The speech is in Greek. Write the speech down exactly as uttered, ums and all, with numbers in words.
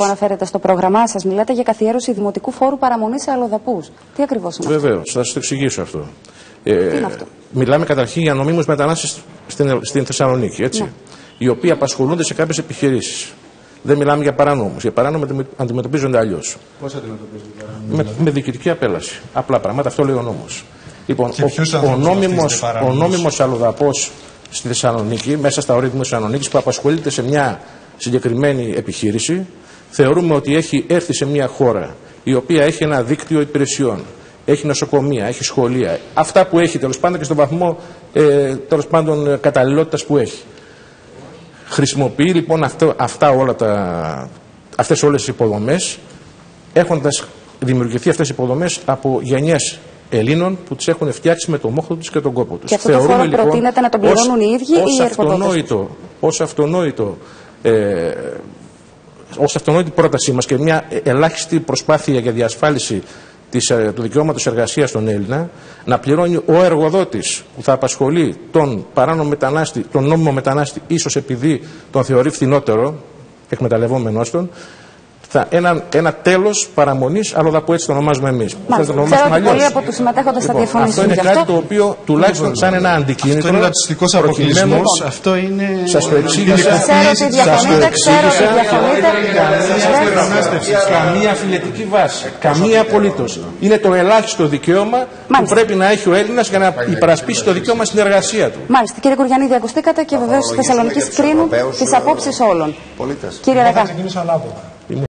που αναφέρετε στο πρόγραμμά σας. Μιλάτε για καθιέρωση δημοτικού φόρου παραμονής σε αλλοδαπούς. Τι ακριβώς είναι αυτό? Βεβαίως, θα σας το εξηγήσω αυτό. Ε, Τι είναι αυτό? Μιλάμε καταρχήν για νομίμους μετανάστες στην, στην Θεσσαλονίκη, έτσι, ναι. Οι οποίοι απασχολούνται σε κάποιες επιχειρήσεις. Δεν μιλάμε για παράνομους. Για παράνομοι αντιμετωπίζονται αλλιώς. Πώς αντιμετωπίζονται παράνομοι? Με, με διοικητική απέλαση. Απλά πράγματα, αυτό λέει ο νόμος. Λοιπόν, ο, ο, νόμιμος, ο νόμιμος αλλοδαπός στη Θεσσαλονίκη, μέσα στα όρια της Θεσσαλονίκης, που απασχολείται σε μια συγκεκριμένη επιχείρηση, θεωρούμε ότι έχει έρθει σε μια χώρα η οποία έχει ένα δίκτυο υπηρεσιών. Έχει νοσοκομεία, έχει σχολεία. Αυτά που έχει τέλος πάντων και στον βαθμό ε, τέλος πάντων καταλληλότητας που έχει. Χρησιμοποιεί λοιπόν αυτό, αυτά όλα τα, αυτές όλες τις υποδομές, έχοντας δημιουργηθεί αυτές οι υποδομές από γενιές Ελλήνων που τις έχουν φτιάξει με το μόχθο τους και τον κόπο τους. Και αυτό το φόρο λοιπόν, προτείνεται να τον πληρώνουν ως, οι ίδιοι ως ή οι αυτονόητο, ως αυτονόητο, ε, ως αυτονόητη πρότασή μας και μια ελάχιστη προσπάθεια για διασφάλιση της, του δικαιώματος εργασίας στον Έλληνα, να πληρώνει ο εργοδότης που θα απασχολεί τον παράνομο μετανάστη, τον νόμιμο μετανάστη, ίσως επειδή τον θεωρεί φθηνότερο, εκμεταλλευόμενος τον, θα, ένα, ένα τέλος παραμονής, αλλοδαπού, έτσι το ονομάζουμε εμείς. Μάλιστα, το ξέρω ότι πολλοί από τους συμμετέχοντες θα διαφωνήσουν. Αυτό είναι κάτι το οποίο τουλάχιστον σαν ένα αντικίνητρο. Αυτό είναι ρατσιστικός αποκλεισμός. Αυτό είναι. Σας το εξήγησα. Ξέρω ότι διαφωνείτε, ξέρω ότι διαφωνείτε. Καμία φιλετική βάση. Καμία απολύτως. Είναι το ελάχιστο δικαίωμα που πρέπει να έχει ο Έλληνας για να υπερασπίσει το δικαίωμα στην εργασία του. Μάλιστα. Κύριε Κουριανίδη, ακουστήκατε και βεβαίως στη Θεσσαλονίκη κρίνουν τις απόψεις όλων. Κύριε Ρακά.